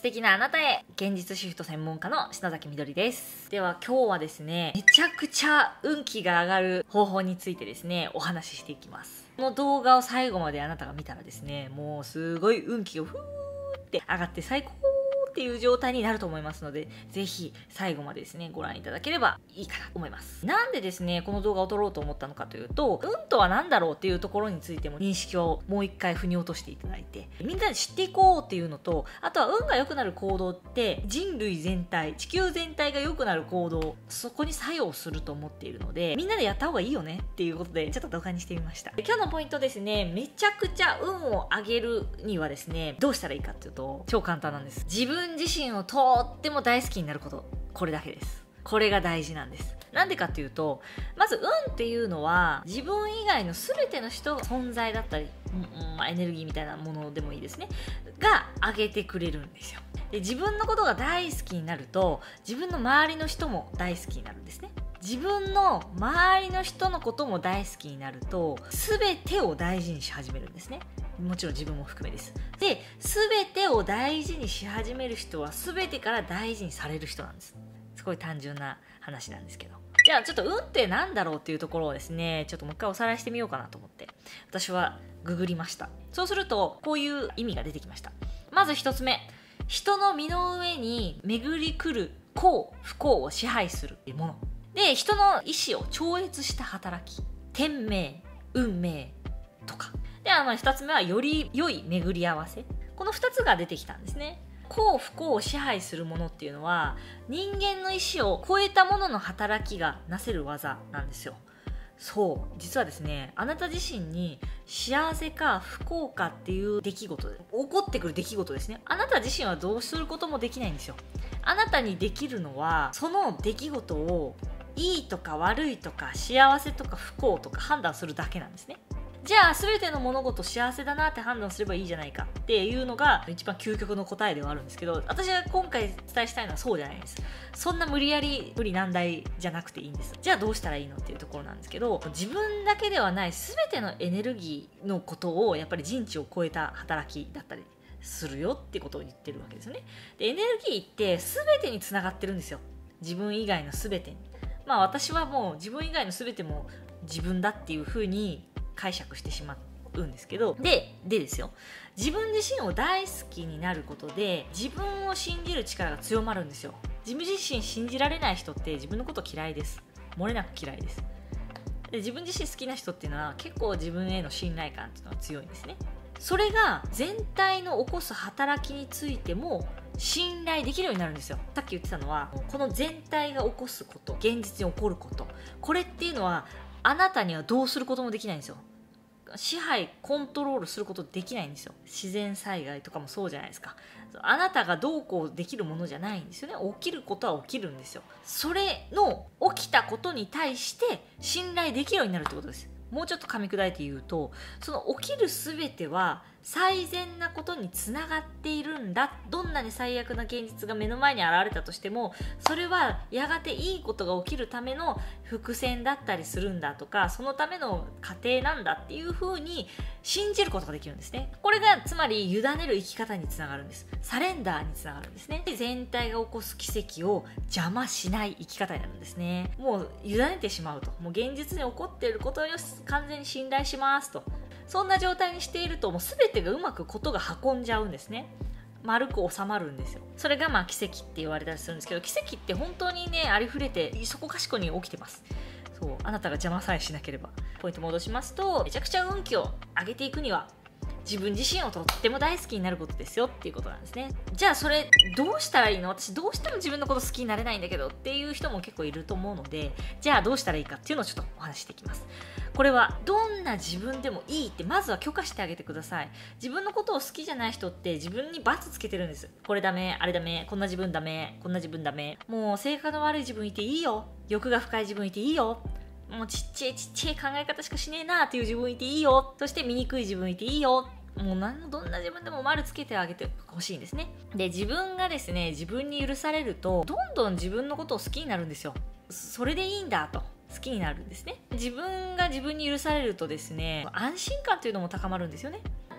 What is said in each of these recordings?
敵なあなたへ、現実シフト専門家の篠崎みどりです。では今日はですね、めちゃくちゃ運気が上がる方法についてですね、お話ししていきます。この動画を最後まであなたが見たらですね、もうすごい運気がふーって上がって最高っていう状態になると思いますので、ぜひ最後までですねご覧いただければいいかなと思います。なんでですねこの動画を撮ろうと思ったのかというと、運とは何だろうっていうところについても認識をもう一回腑に落としていただいて、みんなで知っていこうっていうのと、あとは運が良くなる行動って人類全体、地球全体が良くなる行動、そこに作用すると思っているので、みんなでやった方がいいよねっていうことでちょっと動画にしてみました。今日のポイントですね、めちゃくちゃ運を上げるにはですねどうしたらいいかっていうと、超簡単なんです。自分自身をとっても大好きになること、これだけです。これが大事なんです。なんでかっていうと、まず運っていうのは自分以外の全ての人、存在だったり、エネルギーみたいなものでもいいですねが上げてくれるんですよ。で、自分のことが大好きになると自分の周りの人も大好きになるんですね。自分の周りの人のことも大好きになると全てを大事にし始めるんですね。もちろん自分も含めです。で、全てを大事にし始める人は全てから大事にされる人なんです。すごい単純な話なんですけど、じゃあちょっと運って何だろうっていうところをですね、ちょっともう一回おさらいしてみようかなと思って私はググりました。そうするとこういう意味が出てきました。まず一つ目、人の身の上に巡り来る幸不幸を支配するもので、人の意志を超越した働き、天命、運命とかで、2つ目はより良い巡り合わせ。この2つが出てきたんですね。幸不幸を支配するものっていうのは人間の意志を超えたものの働きがなせる技なんですよ。そう、実はですね、あなた自身に幸せか不幸かっていう出来事で、起こってくる出来事ですね、あなた自身はどうすることもできないんですよ。あなたにできるのはその出来事をいいとか悪いとか幸せとか不幸とか判断するだけなんですね。じゃあ全ての物事幸せだなって判断すればいいじゃないかっていうのが一番究極の答えではあるんですけど、私が今回伝えしたいのはそうじゃないです。そんな無理やり無理難題じゃなくていいんです。じゃあどうしたらいいのっていうところなんですけど、自分だけではない全てのエネルギーのことをやっぱり人知を超えた働きだったりするよってことを言ってるわけですよね。で、エネルギーって全てにつながってるんですよ。自分以外の全てに。私はもう自分以外の全ても自分だっていう風に解釈してしまうんですけど、でですよ、自分自身を大好きになることで自分を信じる力が強まるんですよ。自分自身信じられない人って自分のこと嫌いです。漏れなく嫌いです。で、自分自身好きな人っていうのは結構自分への信頼感っていうのが強いんですね。それが全体の起こす働きについても信頼できるようになるんですよ。さっき言ってたのは、この全体が起こすこと、現実に起こること、これっていうのはあなたにはどうすることもできないんですよ。支配コントロールすることできないんですよ。自然災害とかもそうじゃないですか。あなたがどうこうできるものじゃないんですよね。起きることは起きるんですよ。それの起きたことに対して信頼できるようになるってことです。もうちょっと噛み砕いて言うと、その起きる全ては最善なことにつながっているんだ。どんなに最悪な現実が目の前に現れたとしても、それはやがていいことが起きるための伏線だったりするんだとか、そのための過程なんだっていう風に信じることができるんですね。これがつまり委ねる生き方につながるんです。サレンダーにつながるんですね。全体が起こす奇跡を邪魔しない生き方になるんですね。もう委ねてしまうと、もう現実に起こっていることを完全に信頼しますと、そんな状態にしているともう全てがうまくことが運んじゃうんですね。丸く収まるんですよ。それが奇跡って言われたりするんですけど、奇跡って本当にねありふれてそこかしこに起きてます。そう、あなたが邪魔さえしなければ。ポイント戻しますと、めちゃくちゃ運気を上げていくには自分自身をとっても大好きになることですよっていうことなんですね。じゃあそれどうしたらいいの？私どうしても自分のこと好きになれないんだけどっていう人も結構いると思うので、じゃあどうしたらいいかっていうのをちょっとお話していきます。これはどんな自分でもいいってまずは許可してあげてください。自分のことを好きじゃない人って自分に罰つけてるんです。これダメ、あれダメ、こんな自分ダメ、こんな自分ダメ、もう性格の悪い自分いていいよ、欲が深い自分いていいよ、もうちっちゃい考え方しかしねえなっていう自分いていいよ、そして醜い自分いていいよ、もうどんな自分でも丸つけてあげてほしいんですね。で、自分がですね自分に許されるとどんどん自分のことを好きになるんですよ。それでいいんだと好きになるんですね。自分が自分に許されるとですね、安心感というのも高まるんですよね。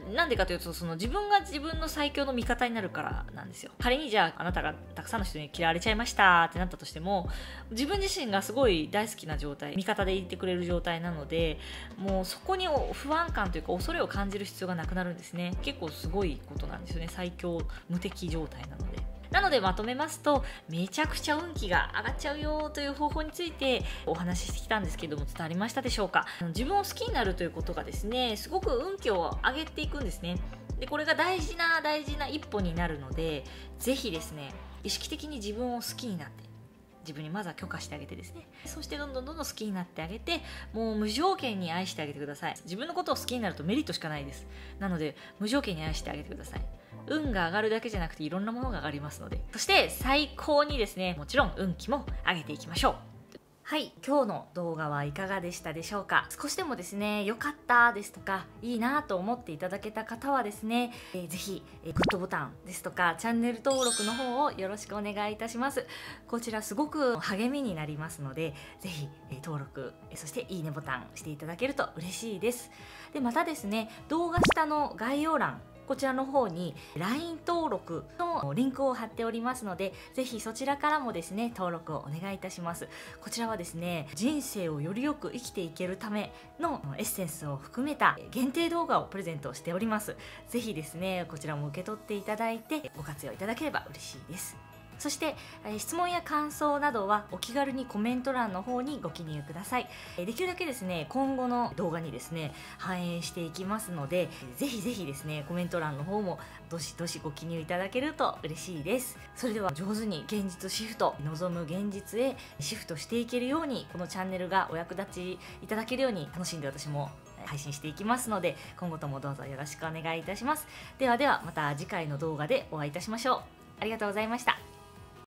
なんでかというと、その自分が自分の最強の味方になるからなんですよ。仮にじゃああなたがたくさんの人に嫌われちゃいましたってなったとしても、自分自身がすごい大好きな状態、味方でいてくれる状態なので、もうそこに不安感というか恐れを感じる必要がなくなるんですね。結構すごいことなんですよね。最強無敵状態なので。なのでまとめますと、めちゃくちゃ運気が上がっちゃうよという方法についてお話ししてきたんですけども、伝わりましたでしょうか。自分を好きになるということがですね、すごく運気を上げていくんですね。でこれが大事な一歩になるので、ぜひですね、意識的に自分を好きになって、自分にまずは許可してあげてですね、そしてどんどん好きになってあげて、もう無条件に愛してあげてください。自分のことを好きになるとメリットしかないです。なので無条件に愛してあげてください。運が上がるだけじゃなくていろんなものが上がりますので、そして最高にですね、もちろん運気も上げていきましょう。はい、今日の動画はいかがでしたでしょうか。少しでもですね、良かったですとか、いいなと思っていただけた方はですね、ぜひグッドボタンですとかチャンネル登録の方をよろしくお願いいたします。こちらすごく励みになりますので、ぜひ登録、そしていいねボタンしていただけると嬉しいです。でまたですね、動画下の概要欄、こちらの方に LINE 登録のリンクを貼っておりますので、ぜひそちらからもですね、登録をお願いいたします。こちらはですね、人生をよりよく生きていけるためのエッセンスを含めた限定動画をプレゼントしております。ぜひですね、こちらも受け取っていただいてご活用いただければ嬉しいです。そして質問や感想などはお気軽にコメント欄の方にご記入ください。できるだけですね、今後の動画にですね反映していきますので、ぜひぜひですねコメント欄の方もどしどしご記入いただけると嬉しいです。それでは上手に現実シフト、望む現実へシフトしていけるように、このチャンネルがお役立ちいただけるように楽しんで私も配信していきますので、今後ともどうぞよろしくお願いいたします。ではではまた次回の動画でお会いいたしましょう。ありがとうございました。